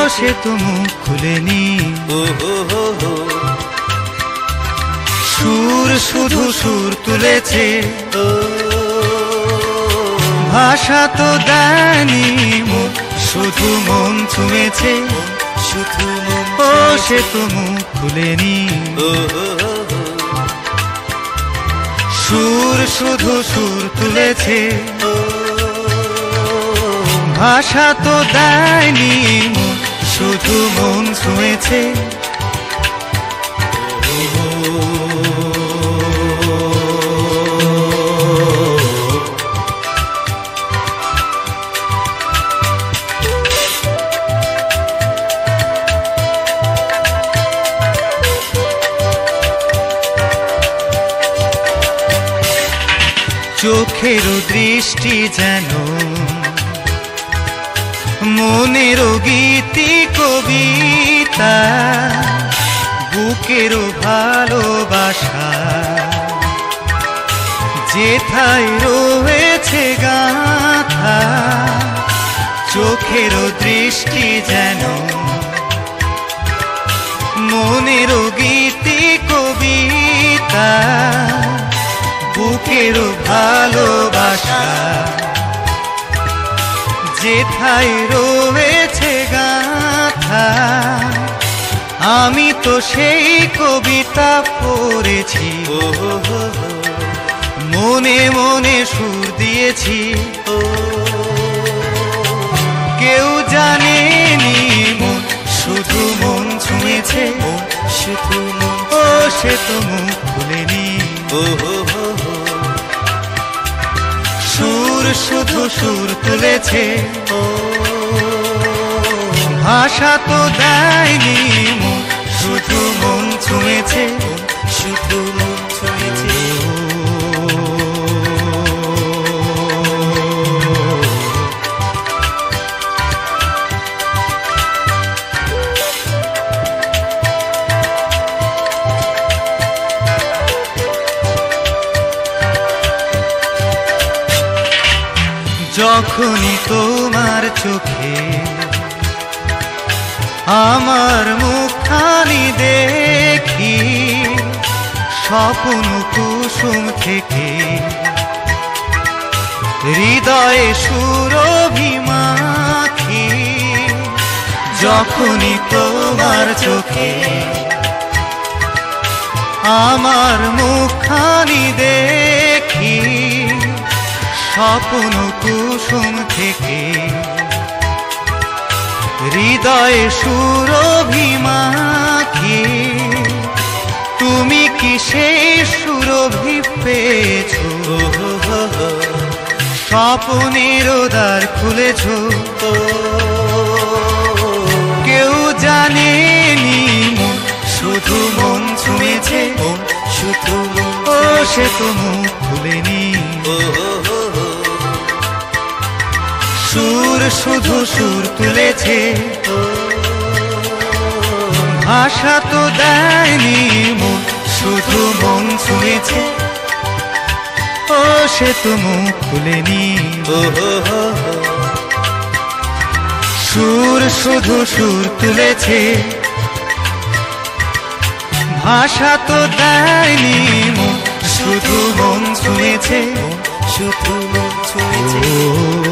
সে তো মুখ খুলেনি। সুর শুধু সুর তুলেছে, ভাষা তো দেয়নি মুখ, শুধু মন ছুঁয়েছে। ও সে তো মুখ খুলেনি। সুর শুধু সুর তুলেছে, ভাষা তো দেয়নি মুখ, শুধু মন ছুঁয়েছে। চোখের দৃষ্টি যেন মনের গীতি কবিতা, বুকের ভালোবাসা যেথায় রয়েছে গাথা। চোখের দৃষ্টি যেন মনের গীতি কবিতা, বুকের ভালোবাসা যেথায় রয়েছে গাথা। আমি তো সেই কবিতা পড়েছি, মনে মনে সুর দিয়েছি। কেউ জানেনি মন, শুধু মন ছুঁয়েছে। ও সে তো মুখ খুলেনি। সুর শুধু সুর তুলেছে, ভাষা তো দেয়নি মুখ, শুধু মন ছুঁয়েছে। শুধু মন ছুঁয়েছে। যখনই তোমার চোখে আমার মুখখানি দেখি, স্বপ্ন কুসুম থেকে হৃদয়ে সুরভি মাখি। যখনই তোমার চোখে আমার মুখখানি দেখি, স্বপ্ন কুসুম থেকে হৃদয়ে সুরভি মাখি। তুমি কি সেই সুরভি পেয়েছো, স্বপ্নের দ্বার খুলেছো। কেউ জানেনি মন, শুধু মন ছুঁয়েছে। শুধু ও সে তো মুখ খুলেনি। সুর শুধু সুর তুলেছে, ভাষা তো দেয়নি মুখ, শুধু মন ছুঁয়েছে। ও সে তো মুখ খুলেনি। সুর শুধু সুর তুলেছে, ভাষা তো দেয়নি মুখ, শুধু মন ছুঁয়েছে। শুধু মন ছুঁয়েছে।